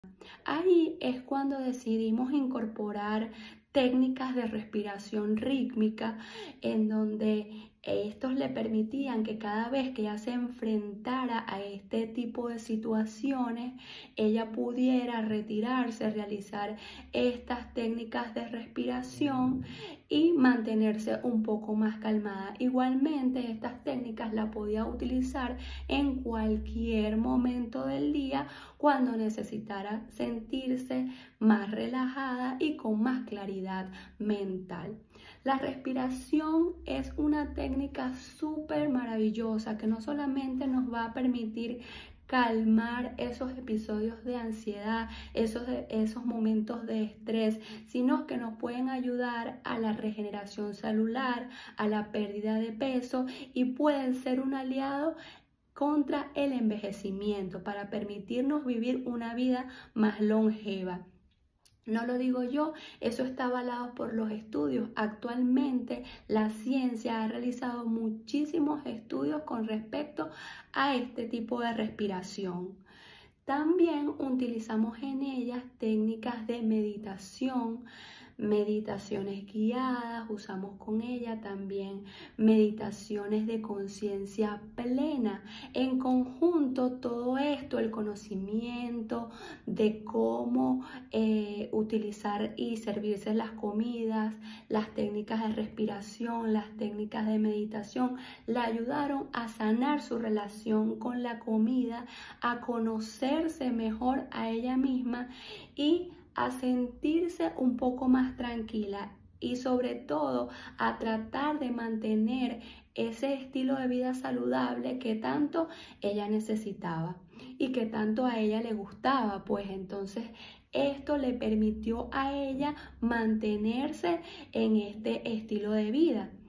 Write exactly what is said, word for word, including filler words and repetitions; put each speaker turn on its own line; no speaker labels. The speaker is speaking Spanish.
Ahí es cuando decidimos incorporar técnicas de respiración rítmica en donde estos le permitían que cada vez que ella se enfrentara a este tipo de situaciones, ella pudiera retirarse, realizar estas técnicas de respiración y mantenerse un poco más calmada. Igualmente, estas técnicas las podía utilizar en cualquier momento del día cuando necesitara sentirse más relajada y con más claridad mental. La respiración es una técnica súper maravillosa que no solamente nos va a permitir calmar esos episodios de ansiedad, esos, esos momentos de estrés, sino que nos pueden ayudar a la regeneración celular, a la pérdida de peso y pueden ser un aliado contra el envejecimiento para permitirnos vivir una vida más longeva. No lo digo yo, eso está avalado por los estudios. Actualmente la ciencia ha realizado muchísimos estudios con respecto a este tipo de respiración. También utilizamos en ellas técnicas de meditación, meditaciones guiadas, usamos con ella también meditaciones de conciencia plena. En conjunto, todo esto, el conocimiento de cómo eh, utilizar y servirse las comidas, las técnicas de respiración, las técnicas de meditación, la ayudaron a sanar su relación con la comida, a conocerse mejor a ella misma y a sentirse un poco más tranquila y sobre todo a tratar de mantener ese estilo de vida saludable que tanto ella necesitaba y que tanto a ella le gustaba. Pues entonces esto le permitió a ella mantenerse en este estilo de vida.